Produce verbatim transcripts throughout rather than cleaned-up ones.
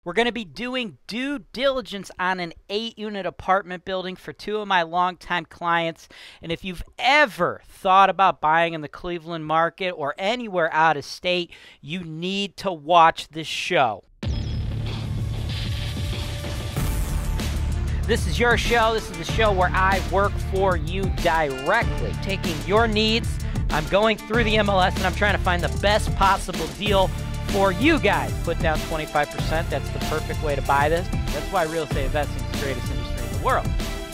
We're going to be doing due diligence on an eight-unit apartment building for two of my longtime clients. And if you've ever thought about buying in the Cleveland market or anywhere out of state, you need to watch this show. This is your show. This is the show where I work for you directly, taking your needs. I'm going through the M L S and I'm trying to find the best possible deal for you guys. Put down twenty-five percent. That's the perfect way to buy this. That's why real estate investing is the greatest industry in the world.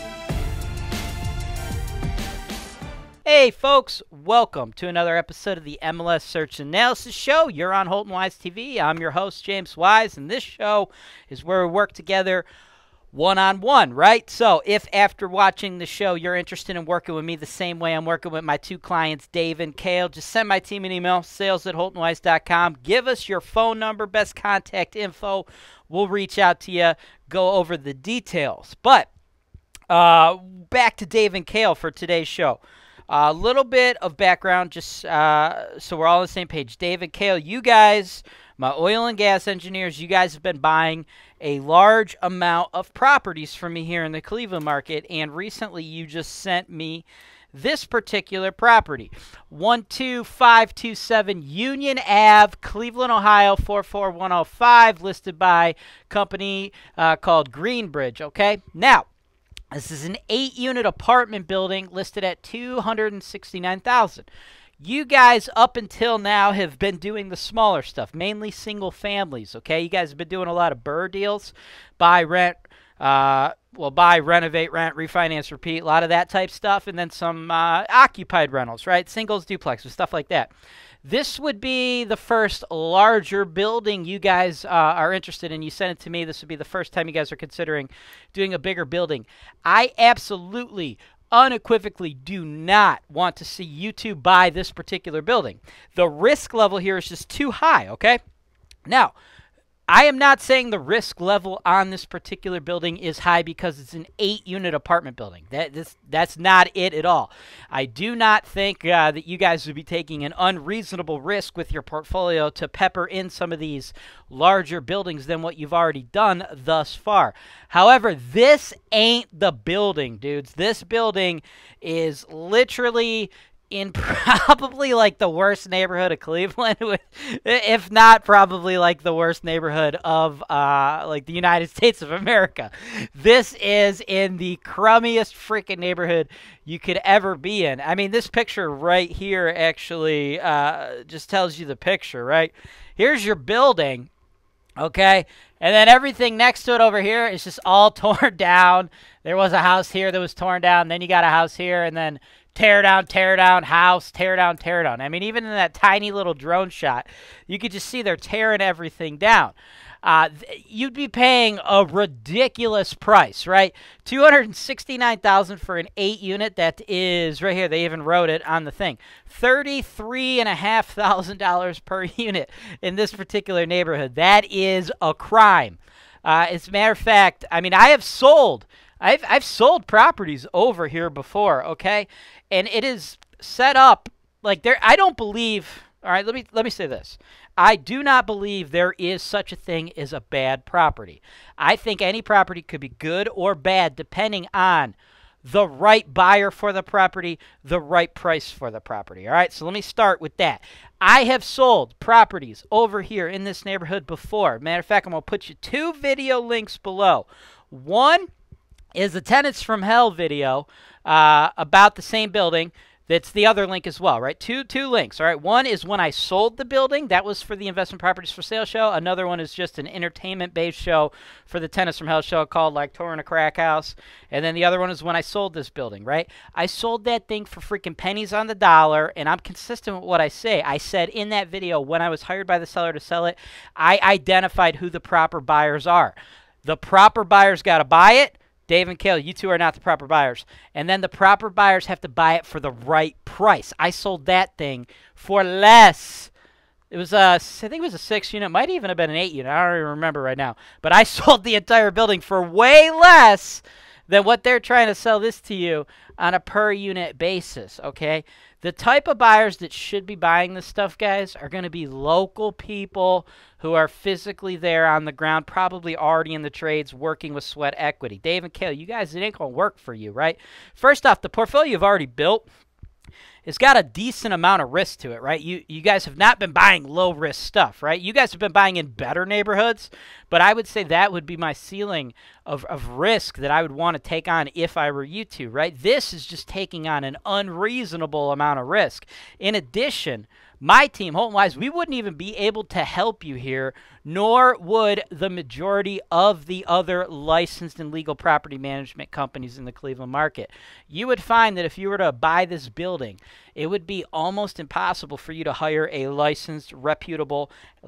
Hey folks, welcome to another episode of the M L S Search Analysis Show. You're on Holton Wise T V. I'm your host, James Wise, and this show is where we work together one-on-one, right? So if after watching the show you're interested in working with me the same way I'm working with my two clients, Dave and Kale, just send my team an email, sales at holton wise dot com. Give us your phone number, best contact info. We'll reach out to you, go over the details. But uh, back to Dave and Kale for today's show. A uh, little bit of background just uh, so we're all on the same page. Dave and Kale, you guys, my oil and gas engineers, you guys have been buying a large amount of properties from me here in the Cleveland market, and recently you just sent me this particular property. one two five two seven Union Avenue, Cleveland, Ohio, four four one oh five, listed by a company uh, called Greenbridge, okay? Now, this is an eight-unit apartment building listed at two hundred sixty-nine thousand dollars. You guys, up until now, have been doing the smaller stuff, mainly single families, okay? You guys have been doing a lot of BRRRR deals, buy, rent, uh, well, buy, renovate, rent, refinance, repeat, a lot of that type stuff, and then some uh, occupied rentals, right? Singles, duplexes, stuff like that. This would be the first larger building you guys uh, are interested in. You sent it to me. This would be the first time you guys are considering doing a bigger building. I absolutely unequivocally do not want to see you two buy this particular building. The risk level here is just too high, okay? Now, I am not saying the risk level on this particular building is high because it's an eight-unit apartment building. That, this, that's not it at all. I do not think uh, that you guys would be taking an unreasonable risk with your portfolio to pepper in some of these larger buildings than what you've already done thus far. However, this ain't the building, dudes. This building is literally in probably like the worst neighborhood of Cleveland, if not probably like the worst neighborhood of uh, like the United States of America. This is in the crummiest freaking neighborhood you could ever be in. I mean, this picture right here actually uh, just tells you the picture, right? Here's your building, okay? And then everything next to it over here is just all torn down. There was a house here that was torn down. Then you got a house here, and then tear down, tear down, house, tear down, tear down. I mean, even in that tiny little drone shot, you could just see they're tearing everything down. Uh, you'd be paying a ridiculous price, right? two hundred sixty-nine thousand dollars for an eight-unit. That is, right here, they even wrote it on the thing, thirty-three thousand five hundred dollars per unit in this particular neighborhood. That is a crime. Uh, as a matter of fact, I mean, I have sold I've, I've sold properties over here before, okay? And it is set up like there, I don't believe, all right, let me, let me say this. I do not believe there is such a thing as a bad property. I think any property could be good or bad depending on the right buyer for the property, the right price for the property, all right? So let me start with that. I have sold properties over here in this neighborhood before. Matter of fact, I'm going to put you two video links below. One is the Tenants from Hell video uh, about the same building. That's the other link as well, right? Two two links, all right? One is when I sold the building. That was for the Investment Properties for Sale show. Another one is just an entertainment-based show for the Tenants from Hell show called, like, Touring a Crack House. And then the other one is when I sold this building, right? I sold that thing for freaking pennies on the dollar, and I'm consistent with what I say. I said in that video, when I was hired by the seller to sell it, I identified who the proper buyers are. The proper buyers got to buy it. Dave and Kale, you two are not the proper buyers. And then the proper buyers have to buy it for the right price. I sold that thing for less. It was a, I think it was a six unit. Might even have been an eight unit. I don't even remember right now. But I sold the entire building for way less than what they're trying to sell this to you on a per unit basis, okay? The type of buyers that should be buying this stuff, guys, are going to be local people who are physically there on the ground, probably already in the trades working with sweat equity. Dave and Kale, you guys, it ain't going to work for you, right? First off, the portfolio you've already built, it's got a decent amount of risk to it, right? You you guys have not been buying low-risk stuff, right? You guys have been buying in better neighborhoods, but I would say that would be my ceiling of, of risk that I would want to take on if I were you two, right? This is just taking on an unreasonable amount of risk. In addition, my team, Holton Wise, we wouldn't even be able to help you here, nor would the majority of the other licensed and legal property management companies in the Cleveland market. You would find that if you were to buy this building, it would be almost impossible for you to hire a licensed, reputable,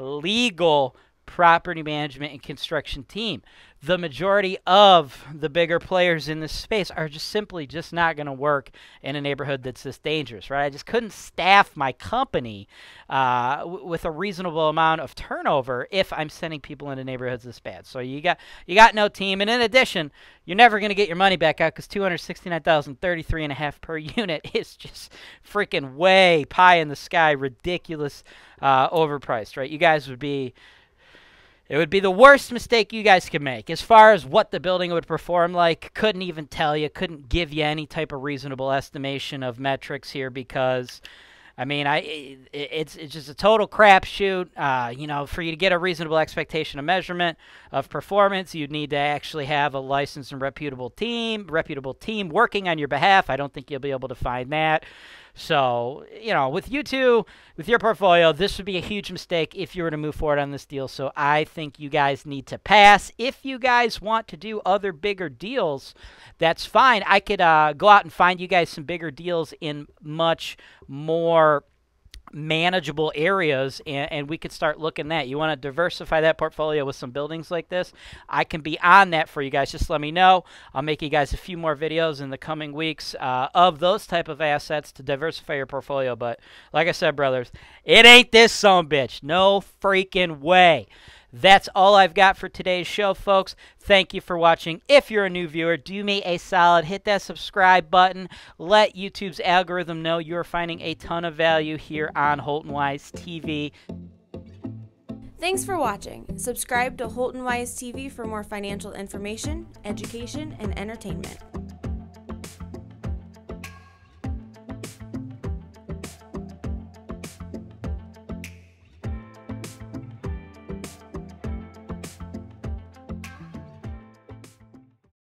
legal property management and construction team. The majority of the bigger players in this space are just simply just not going to work in a neighborhood that's this dangerous, right? I just couldn't staff my company uh, w with a reasonable amount of turnover if I'm sending people into neighborhoods this bad. So you got you got no team, and in addition, you're never going to get your money back out because two hundred sixty-nine thousand thirty-three and a half per unit is just freaking way pie in the sky, ridiculous, uh, overpriced, right? You guys would be It would be the worst mistake you guys could make. As far as what the building would perform like, couldn't even tell you, couldn't give you any type of reasonable estimation of metrics here because, I mean, I it, it's it's just a total crapshoot. Uh, you know, for you to get a reasonable expectation of measurement of performance, you'd need to actually have a licensed and reputable team, reputable team working on your behalf. I don't think you'll be able to find that. So, you know, with you two, with your portfolio, this would be a huge mistake if you were to move forward on this deal. So I think you guys need to pass. If you guys want to do other bigger deals, that's fine. I could uh, go out and find you guys some bigger deals in much more manageable areas, and, and we could start looking at that. You want to diversify that portfolio with some buildings like this? I can be on that for you guys. Just let me know. I'll make you guys a few more videos in the coming weeks uh, of those type of assets to diversify your portfolio. But like I said, brothers, it ain't this sumbitch. No freaking way. That's all I've got for today's show, folks. Thank you for watching. If you're a new viewer, do me a solid. Hit that subscribe button. Let YouTube's algorithm know you're finding a ton of value here on Holton Wise T V. Thanks for watching. Subscribe to Holton Wise T V for more financial information, education, and entertainment.